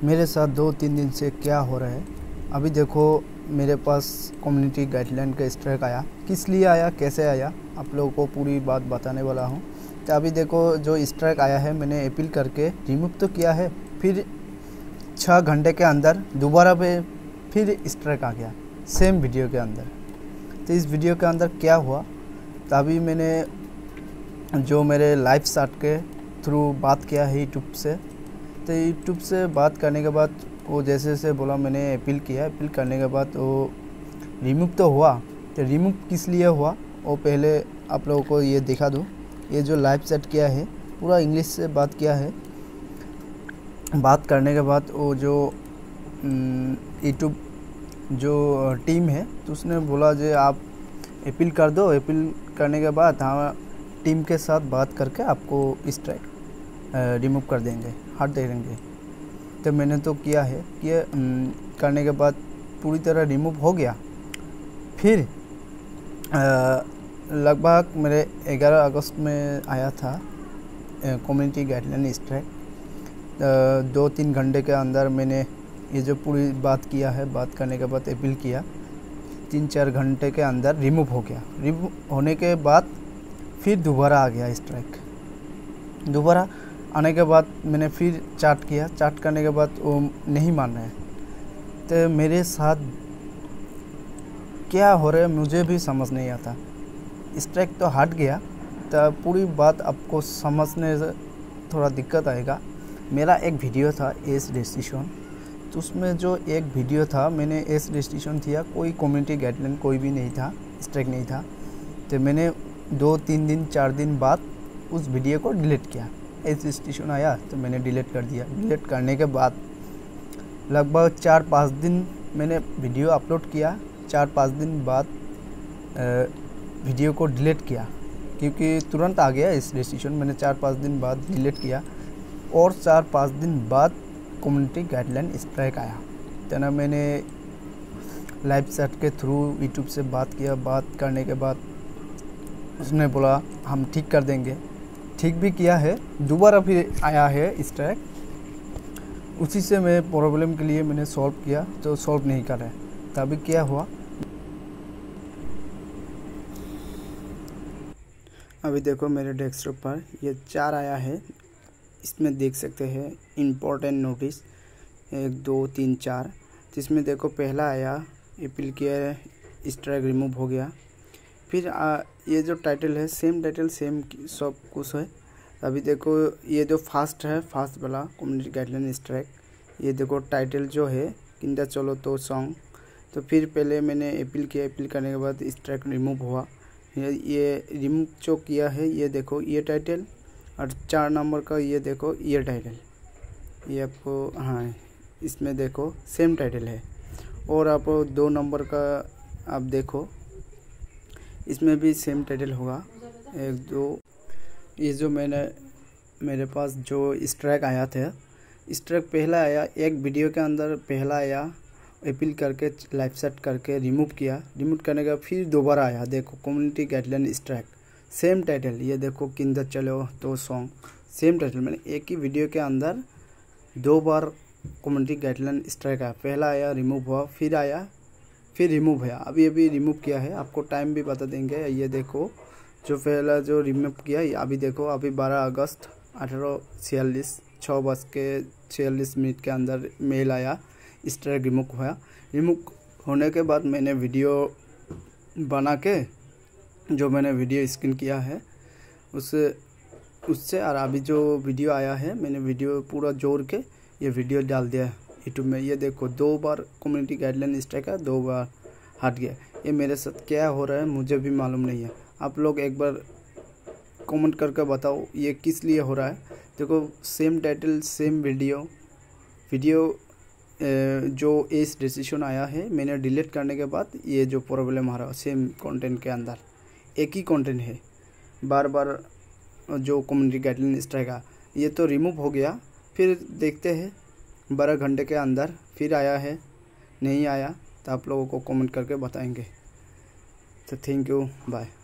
मेरे साथ 2-3 दिन से क्या हो रहा है। अभी देखो मेरे पास कम्युनिटी गाइडलाइन का स्ट्राइक आया। किस लिए आया, कैसे आया, आप लोगों को पूरी बात बताने वाला हूँ। तो अभी देखो जो स्ट्राइक आया है, मैंने अपील करके रिमूव तो किया है, फिर 6 घंटे के अंदर दोबारा पे फिर स्ट्राइक आ गया सेम वीडियो के अंदर। तो इस वीडियो के अंदर क्या हुआ, तो अभी मैंने जो मेरे लाइव चैट के थ्रू बात किया है यूट्यूब से। तो यूट्यूब से बात करने के बाद वो जैसे बोला, मैंने अपील किया। अपील करने के बाद वो रिमूव तो हुआ। तो रिमूव किस लिए हुआ वो पहले आप लोगों को ये दिखा दूँ। ये जो लाइव चैट किया है पूरा इंग्लिश से बात किया है। बात करने के बाद वो जो यूट्यूब जो टीम है तो उसने बोला जो आप अपील कर दो। अपील करने के बाद हम टीम के साथ बात करके आपको स्ट्राइक रिमूव कर देंगे, हट देंगे। तो मैंने तो किया है कि करने के बाद पूरी तरह रिमूव हो गया। फिर लगभग मेरे 11 अगस्त में आया था कम्युनिटी गाइडलाइन स्ट्राइक। 2-3 घंटे के अंदर मैंने ये जो पूरी बात किया है, बात करने के बाद अपील किया, 3-4 घंटे के अंदर रिमूव हो गया। रिमूव होने के बाद फिर दोबारा आ गया स्ट्राइक। दोबारा आने के बाद मैंने फिर चैट किया। चैट करने के बाद वो नहीं मान रहे। तो मेरे साथ क्या हो रहा है मुझे भी समझ नहीं आता। स्ट्राइक तो हट गया, तो पूरी बात आपको समझने से थोड़ा दिक्कत आएगा। मेरा एक वीडियो था एज रजिस्ट्रेशन, तो उसमें जो एक वीडियो था मैंने एज रजिस्ट्रेशन किया, कोई कम्युनिटी गाइडलाइन कोई भी नहीं था, स्ट्राइक नहीं था। तो मैंने 2-3 दिन 4 दिन बाद उस वीडियो को डिलीट किया। एज रजिस्ट्रेशन आया तो मैंने डिलीट कर दिया। डिलीट करने के बाद लगभग 4-5 दिन मैंने वीडियो अपलोड किया। 4-5 दिन बाद वीडियो को डिलीट किया, क्योंकि तुरंत आ गया इस रजिस्ट्रेशन। मैंने 4-5 दिन बाद डिलीट किया और 4-5 दिन बाद कम्युनिटी गाइडलाइन स्ट्राइक आया। तो ना मैंने लाइव चैट के थ्रू यूट्यूब से बात किया। बात करने के बाद उसने बोला हम ठीक कर देंगे। ठीक भी किया है, दोबारा फिर आया है स्ट्राइक। उसी से मैं प्रॉब्लम के लिए मैंने सॉल्व किया, तो सॉल्व नहीं कर रहा है। तभी क्या हुआ, अभी देखो मेरे डेस्कटॉप पर ये 4 आया है। इसमें देख सकते हैं इम्पोर्टेंट नोटिस 1 2 3 4। जिसमें देखो पहला आया अपील किया, स्ट्राइक रिमूव हो गया। फिर ये जो टाइटल है सेम टाइटल सेम सब कुछ है। अभी देखो ये जो फास्ट है, फास्ट वाला कम्युनिटी गाइडलाइन स्ट्राइक, ये देखो टाइटल जो है किंदा चलो तो सॉन्ग। तो फिर पहले मैंने अपील किया। अपील करने के बाद स्ट्राइक रिमूव हुआ। ये रिमूव जो किया है ये देखो ये टाइटल, और 4 नंबर का ये देखो ये टाइटल, ये आपको हाँ इसमें देखो सेम टाइटल है। और आप 2 नंबर का आप देखो इसमें भी सेम टाइटल होगा 1 2। ये जो मेरे पास जो स्ट्राइक आया था, स्ट्राइक पहला आया एक वीडियो के अंदर, पहला आया अपील करके लाइव चैट करके रिमूव किया। रिमूव करने का फिर दोबारा आया, देखो community guideline strike same title, ये देखो किंदा चलो तो सॉन्ग सेम टाइटल। मैंने एक ही वीडियो के अंदर 2 बार कम्युनिटी गाइडलाइन स्ट्राइक आया। पहला आया रिमूव हुआ, फिर आया फिर रिमूव है। अभी रिमूव किया है, आपको टाइम भी बता देंगे। ये देखो जो पहला जो रिमूव किया अभी देखो, अभी 12 अगस्त 1846 6:46 के अंदर मेल आया, स्ट्राइक रिमूव हुआ। रिमूव होने के बाद मैंने वीडियो बना के जो मैंने वीडियो स्क्रीन किया है उससे और अभी जो वीडियो आया है मैंने वीडियो पूरा जोड़ के ये वीडियो डाल दिया यूट्यूब में। ये देखो 2 बार कम्युनिटी गाइडलाइन स्ट्राइक है, 2 बार हट गया। ये मेरे साथ क्या हो रहा है मुझे भी मालूम नहीं है। आप लोग एक बार कमेंट करके बताओ ये किस लिए हो रहा है। देखो सेम टाइटल सेम वीडियो जो एज डिसीजन आया है मैंने डिलीट करने के बाद ये जो प्रॉब्लम आ रहा है सेम कंटेंट के अंदर एक ही कंटेंट है। बार बार जो कम्युनिटी गाइडलाइन स्ट्राइक है ये तो रिमूव हो गया। फिर देखते हैं 12 घंटे के अंदर फिर आया है, नहीं आया तो आप लोगों को कमेंट करके बताएंगे। तो थैंक यू, बाय।